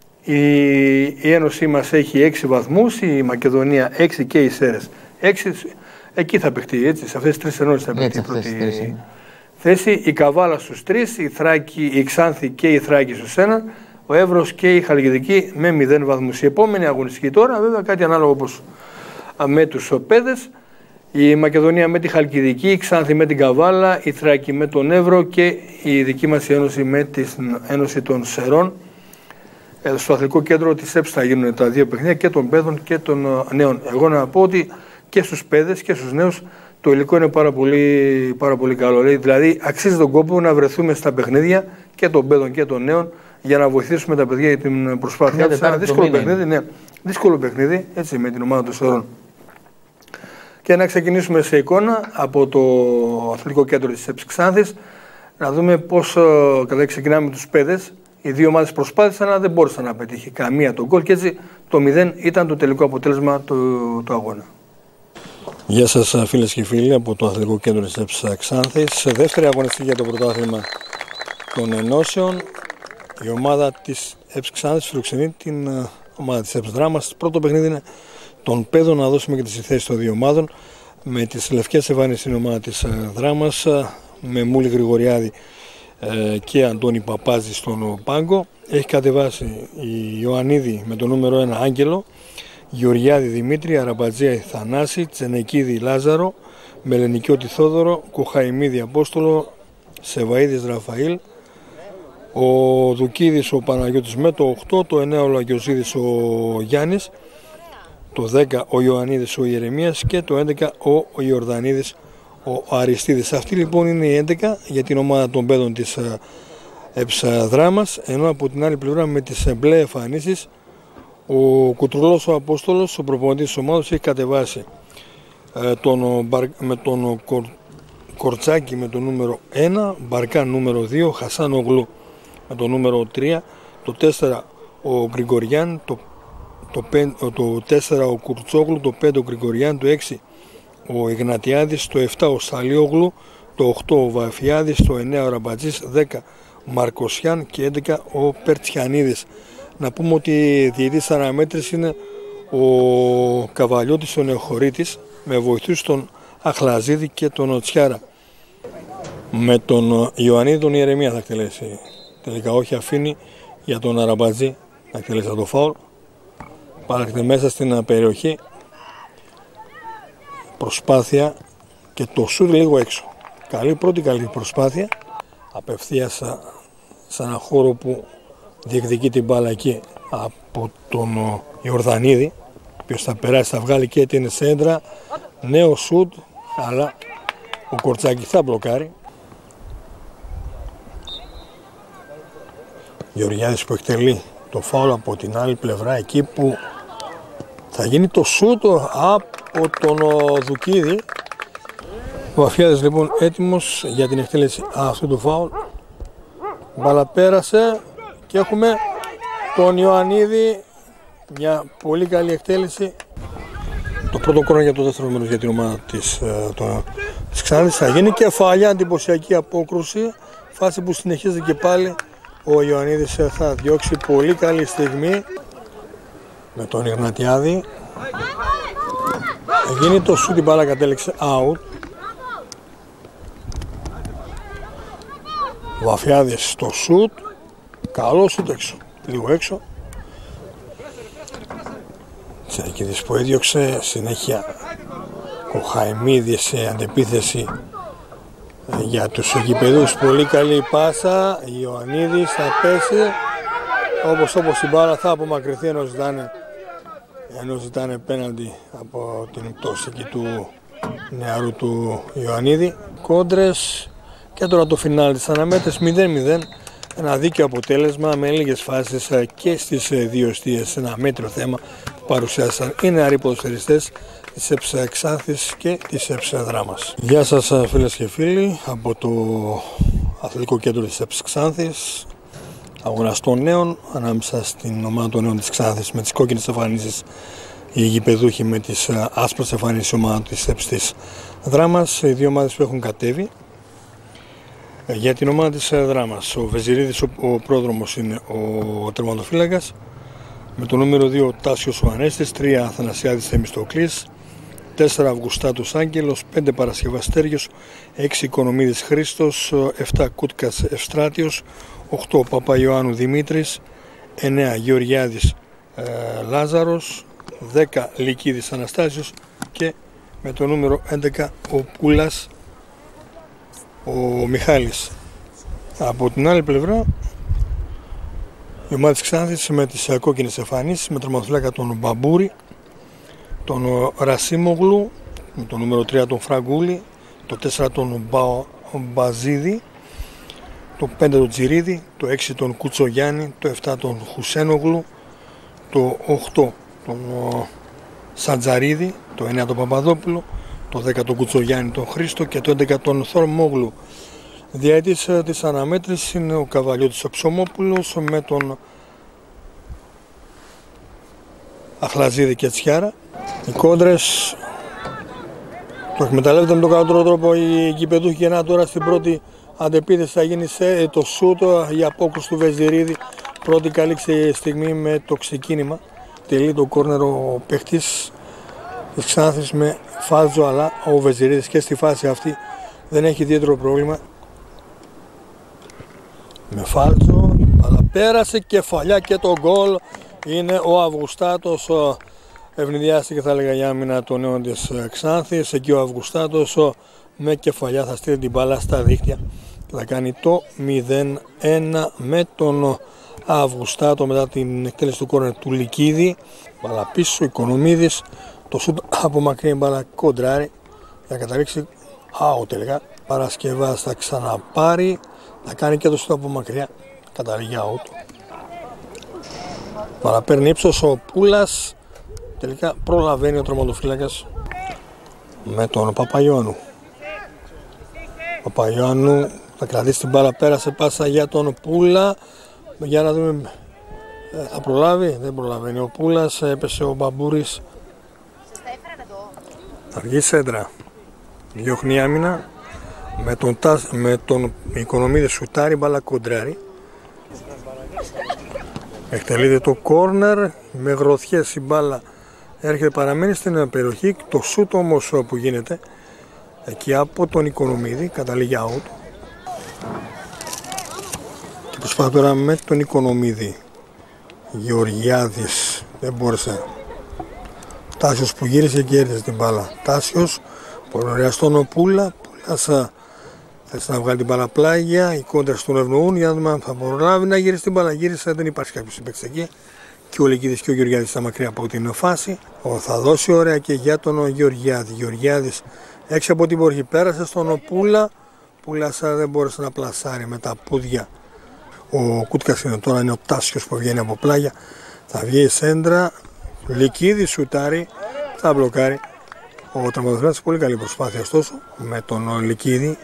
Η Ένωσή μας έχει 6 βαθμούς, η Μακεδονία 6 και οι Σέρες 6. Εκεί θα παιχτεί, έτσι, σε αυτές τις 3 ενώσεις θα παιχτεί η πρώτη θέση. Η Καβάλα στους 3, η Ξάνθη και η Θράκη στους 1, ο Εύρος και η Χαλκιδική με 0 βαθμούς. Η επόμενη αγωνιστική τώρα, βέβαια κάτι ανάλογο όπως με τους Παιδες. Η Μακεδονία με τη Χαλκιδική, η Ξάνθη με την Καβάλα, η Θράκη με τον Εύρο και η δική μας Ένωση με την Ένωση των Σερών. Στο αθλητικό κέντρο της ΕΠΣ θα γίνουν τα 2 παιχνίδια και των Παιδών και των νέων. Εγώ να πω ότι και στους Παιδες και στους νέους το υλικό είναι πάρα πολύ καλό. Δηλαδή αξίζει τον κόπο να βρεθούμε στα παιχνίδια και των Παιδών και των νέων για να βοηθήσουμε τα παιδιά για την προσπάθειά τους. Ένα δύσκολο παιχνίδι, ναι, δύσκολο παιχνίδι, έτσι, με την ομάδα των Σερών. Και να ξεκινήσουμε σε εικόνα από το αθλητικό κέντρο της ΕΠΣ Ξάνθης, να δούμε πώς ξεκινάμε με τους Παιδες. Οι 2 ομάδες προσπάθησαν, αλλά δεν μπόρεσαν να πετύχει καμία τον γκολ και έτσι το 0 ήταν το τελικό αποτέλεσμα του αγώνα. Γεια σας φίλες και φίλοι από το αθλητικό κέντρο της ΕΠΣ Ξάνθης. Σε δεύτερη αγωνιστική για το πρωτάθλημα των ενώσεων, η ομάδα της ΕΠΣ Ξάνθης φιλοξενεί την ομάδα της ΕΠΣ Δράμας. Πρώτο παιχνίδι είναι των Παιδών, να δώσουμε και τις θέσεις των 2 ομάδων. Με τις λευκές εμφανίσεις στην ομάδα της Δράμας, με Μούλη Γρηγοριάδη και Αντώνη Παπάζη στον πάγκο. Έχει κατεβάσει η Ιωαννίδη με το νούμερο 1 Άγγελο, Γεωργιάδη Δημήτρη, Αραμπατζία Θανάση, Τσενεκίδη Λάζαρο, Μελενικιώτη Θόδωρο, Κοχαϊμίδη Απόστολο, Σεβαΐδης Ραφαήλ, ο Δουκίδης ο Παναγιώτης με το 8, το 9 ο Λαγιοζίδης ο Γιάννης, το 10 ο Ιωαννίδης ο Ιερεμίας και το 11 ο Ιορδανίδης ο Αριστίδης. Αυτή λοιπόν είναι η 11 για την ομάδα των Παιδών της ΕΠΣ Δράμας, ενώ από την άλλη πλευρά με τις μπλε εμφανίσεις ο Κουτρουλός ο Απόστολος, ο προπονητής της ομάδας, έχει κατεβάσει με τον Κορτσάκη με το νούμερο 1, Μπαρκάν νούμερο 2, Χασάν Ογλού με το νούμερο 3, το 4 ο Γκριγοριάν, το 4 ο Κουρτσόγλου, το 5 ο Γκριγοριάν, το 6 ο Ιγνατιάδης, το 7 ο Σαλιόγλου, το 8 ο Βαφιάδης, το 9 ο Ραμπατζής, 10 Μαρκοσιάν και 11 ο Περτσιανίδης. Να πούμε ότι η διαιτητής αναμέτρηση είναι ο Καβαλιώτης ο Νεοχωρίτης, με βοηθούς τον Αχλαζίδη και τον Οτσιάρα. Με τον Ιωαννίδη τον Ιερεμία θα εκτελέσει. Τελικά όχι, αφήνει για τον Αραμπατζή να εκτελέσει το φάουλ. Παρακολουθεί μέσα στην περιοχή. Προσπάθεια και το σουτ λίγο έξω. Πρώτη καλή προσπάθεια. Απευθείας σε ένα χώρο που διεκδικεί την μπάλα εκεί από τον Ιορδανίδη, ο οποίος θα περάσει, θα βγάλει και την σέντρα. Νέο σουτ, αλλά ο Κορτσάκης θα μπλοκάρει. Γεωργιάδης που εκτελεί το φάουλ από την άλλη πλευρά, εκεί που θα γίνει το σούτ από τον Δουκίδη. Ο Βαφιάδης λοιπόν έτοιμος για την εκτέλεση αυτού του φάουλ. Μπάλα πέρασε και έχουμε τον Ιωαννίδη, μια πολύ καλή εκτέλεση. Το πρώτο κόρνο για το δεύτερο μέρος για την ομάδα της Ξάνθης. Θα γίνει κεφαλιά, εντυπωσιακή απόκρουση, φάση που συνεχίζεται και πάλι. Ο Ιωαννίδης θα διώξει πολύ καλή στιγμή με τον Ιγνατιάδη. Γίνει το σούτ, την μπάλα κατέληξε out. Βαφιάδης στο σούτ, καλό σούτ έξω, λίγο έξω. Τσερκίδης που έδιωξε, συνέχεια ο Χαϊμίδης σε αντεπίθεση για τους γηπεδούς, πολύ καλή πάσα. Ιωαννίδης θα πέσει, όπως η μπάλα θα απομακρυνθεί, ενώ ζητάνε πέναντι από την πτώση του νεαρού του Ιωαννίδη. Κόντρες και τώρα το φινάλι της αναμέτρησης 0-0. Ένα δίκαιο αποτέλεσμα με λίγες φάσεις και στις δύο εστίες. Ένα μέτριο θέμα που παρουσιάσαν οι νεαροί ποδοσφαιριστές της ΕΠΣ Ξάνθης και της ΕΠΣ Δράμας. Γεια σας φίλες και φίλοι από το Αθλητικό Κέντρο της ΕΠΣ Ξάνθης. Αγωναστών νέων ανάμεσα στην ομάδα των νέων της Ξάνθης με τις κόκκινες εμφανίσεις, οι γηπεδούχοι με τις άσπρες εμφανίσεις ομάδα της ΕΠΣ της Δράμας. Οι δύο ομάδες που έχουν κατέβει. Για την ομάδα της Δράμας, ο Βεζιρίδης ο πρόδρομος είναι ο τερματοφύλακας, με το νούμερο 2 ο Τάσιος ο Ανέστης, 3 Αθανασιάδης Θεμιστοκλής, 4 Αυγουστάτος Άγγελος, 5 Παρασκευάς Τέργιος, 6 Οικονομίδης Χρήστος, 7 Κούτκας Ευστράτιος, 8 Παπαϊωάννου Δημήτρης, 9 Γεωργιάδης Λάζαρος, 10 Λυκίδης Αναστάσιος και με το νούμερο 11 ο Πούλας ο Μιχάλης. Από την άλλη πλευρά η ομάδα της Ξάνθης με τις κόκκινες εμφανίσεις, με τερματοφύλακα τον Μπαμπούρη, τον Ρασίμογλου, με το νούμερο 3 τον Φραγκούλη, το 4 τον Μπαζίδη, το 5 τον Τζιρίδη, το 6 τον Κουτσογιάννη, το 7 τον Χουσένογλου, το 8 τον Σαντζαρίδη, το 9 τον Παπαδόπουλο, το 10 τον Κουτσογιάννη τον Χρήστο και το 11 τον Θορμόγλου. Διαιτής της αναμέτρησης είναι ο Καβαλιώτης ο Ψωμόπουλος με τον Αχλαζίδη και Τσιάρα. Οι κόντρες το εκμεταλλεύεται με τον καλύτερο τρόπο οι γηπεδούχοι, και να τώρα στην πρώτη αντεπίθεση θα γίνει το σούτ, η απόκρουση του Βεζιρίδη. Πρώτη καλή στιγμή με το ξεκίνημα. Τελεί το κόρνερ ο παίχτης της Ξάνθης με Φάλτζο, αλλά ο Βεζιρίδης και στη φάση αυτή δεν έχει ιδιαίτερο πρόβλημα. Με Φάλτζο, αλλά πέρασε κεφαλιά και το γκολ είναι ο Αυγουστάτος. Ευνηδιάστηκε θα έλεγα η άμυνα των νέων της Ξάνθης. Εκεί ο Αυγουστάτος με κεφαλιά θα στείλει την μπάλα στα δίχτυα και θα κάνει το 0-1 με τον Αυγουστάτο μετά την εκτέλεση του κόρνερ του Λυκίδη. Μπάλα πίσω, Οικονομίδης, το σουτ από μακριά μπάλα κοντράρει για να καταλήξει out τελικά. Παρασκευάς θα ξαναπάρει, θα κάνει και το σουτ από μακριά, καταλήγει out. Μπάλα παίρνει ύψος ο Πούλας, τελικά προλαβαίνει ο τερματοφύλακας με τον Παπαϊωάννου. Παπαϊωάννου θα κρατήσει την μπάλα, πέρασε πάσα για τον Πούλα. Για να δούμε, θα προλάβει, δεν προλαβαίνει ο Πούλας, έπεσε ο Μπαμπούρης. Θα βγει σέντρα, διώχνει άμυνα, με τον Οικονομίδη σουτάρει, μπάλα κοντράρει. Εκτελείται το κόρνερ, με γροθιές η μπάλα έρχεται, παραμένει στην περιοχή. Το σούτ όμως που γίνεται εκεί από τον Οικονομίδη καταλήγει out. Και προσπάθει τώρα με τον Οικονομίδη. Γεωργιάδης δεν μπόρεσε. Τάσιος που γύρισε και έρθει την μπάλα. Τάσιος, πολύ ωραία στον Πούλα. Πούλας θέλει να βγάλει την μπάλα πλάγια. Οι κόντρες τον ευνοούν για να δούμε αν θα προλάβει να γυρίσει την μπάλα. Γύρισε, δεν υπάρχει κάποιος συμπαίκτης εκεί. Και ο Λυκίδης και ο Γεωργιάδης ήταν μακριά από την φάση. Θα δώσει ωραία και για τον Γεωργιάδη. Γεωργιάδης έξω από την πορχή, πέρασε στον Πούλα. Πούλας δεν μπόρεσε να πλασάρει με τα πόδια. Ο Κούτκας είναι τώρα, είναι ο Τάσιος που βγαίνει από πλάγια. Θα βγει η σέντρα. Λυκίδη σουτάρει, θα μπλοκάρει. Ο τερματοφύλακας, πολύ καλή προσπάθεια ωστόσο με τον Λυκίδη.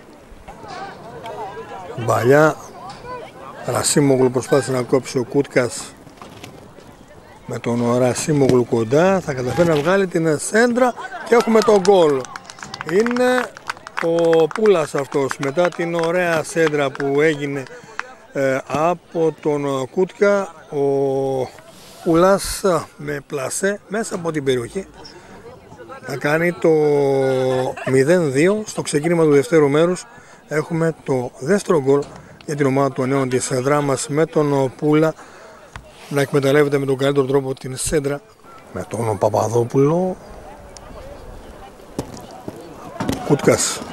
Μπαλιά. Ρασίμογλου προσπάθησε να κόψει ο Κούτκας με τον Ρασίμογλου κοντά. Θα καταφέρει να βγάλει την σέντρα και έχουμε το γκολ. Είναι ο Πούλας αυτός μετά την ωραία σέντρα που έγινε από τον Κούτκα. Ο Πούλας με πλασέ μέσα από την περιοχή θα κάνει το 0-2. Στο ξεκίνημα του δευτέρου μέρους έχουμε το δεύτερο γκολ για την ομάδα των νέων της Δράμας, με τον Πούλα να εκμεταλλεύεται με τον καλύτερο τρόπο την σέντρα, με τον Παπαδόπουλο. Κούτκας.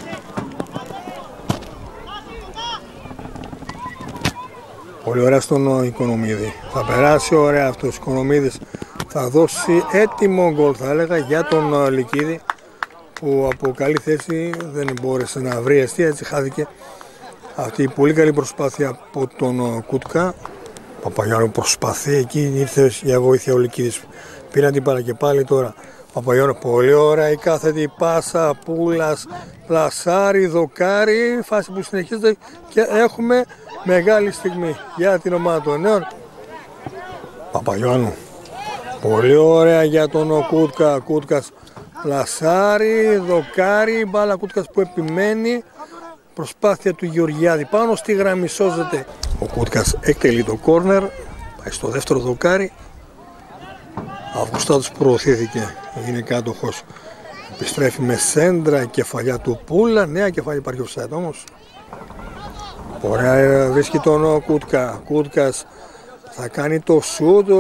Πολύ ωραία στον Οικονομίδη. Θα περάσει ωραία αυτός ο Οικονομίδης. Θα δώσει έτοιμο γκολ θα έλεγα για τον Λυκίδη, που από καλή θέση δεν μπόρεσε να βρει αιστεία, έτσι χάθηκε αυτή η πολύ καλή προσπάθεια από τον Κούτκα. Παπαγιάννου προσπαθεί, εκεί ήρθε για βοήθεια ο Λυκίδης. Πήραν την μπάλα και πάλι τώρα Παπαγιώνα, πολύ ωραία η κάθετη πάσα, Πούλας, πλασάρι, δοκάρι, φάση που συνεχίζεται και έχουμε μεγάλη στιγμή για την ομάδα των νέων. Παπαγιώνου, πολύ ωραία για τον Κούτκα, Κούτκας, πλασάρι, δοκάρι, μπάλα Κούτκας που επιμένει, προσπάθεια του Γεωργιάδη πάνω στη γραμμή, σώζεται. Ο Κούτκας εκτελεί το κόρνερ, πάει στο δεύτερο δοκάρι. Αυγουστάτος προωθήθηκε, είναι κάτοχος. Επιστρέφει με σέντρα, κεφαλιά του Πούλα. Νέα κεφαλιά, υπάρχει offside όμως. Ωραία, βρίσκει τον Κούτκα. Κούτκας θα κάνει το σούτ.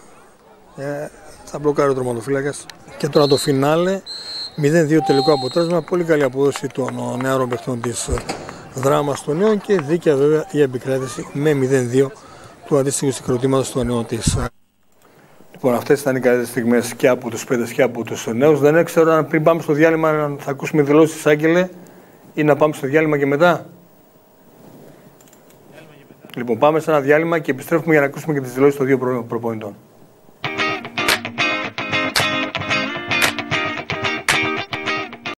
Θα μπλοκάρει ο τερματοφύλακας. Και τώρα το φινάλε. 0-2 τελικό αποτέλεσμα. Πολύ καλή απόδοση των νεαρών παιχτών της Δράμας των νέων και δίκαια βέβαια η επικράτηση με 0-2 του αντίστοιχου συγκροτήματος των νέων της. Λοιπόν, αυτές ήταν οι καλύτερες στιγμές και από τους παίκτες και από τους νέους. Δεν ξέρω αν πριν πάμε στο διάλειμμα θα ακούσουμε δηλώσεις, Άγγελε, ή να πάμε στο διάλειμμα και μετά. Λοιπόν, πάμε σε ένα διάλειμμα και επιστρέφουμε για να ακούσουμε και τις δηλώσεις των δύο προπονητών.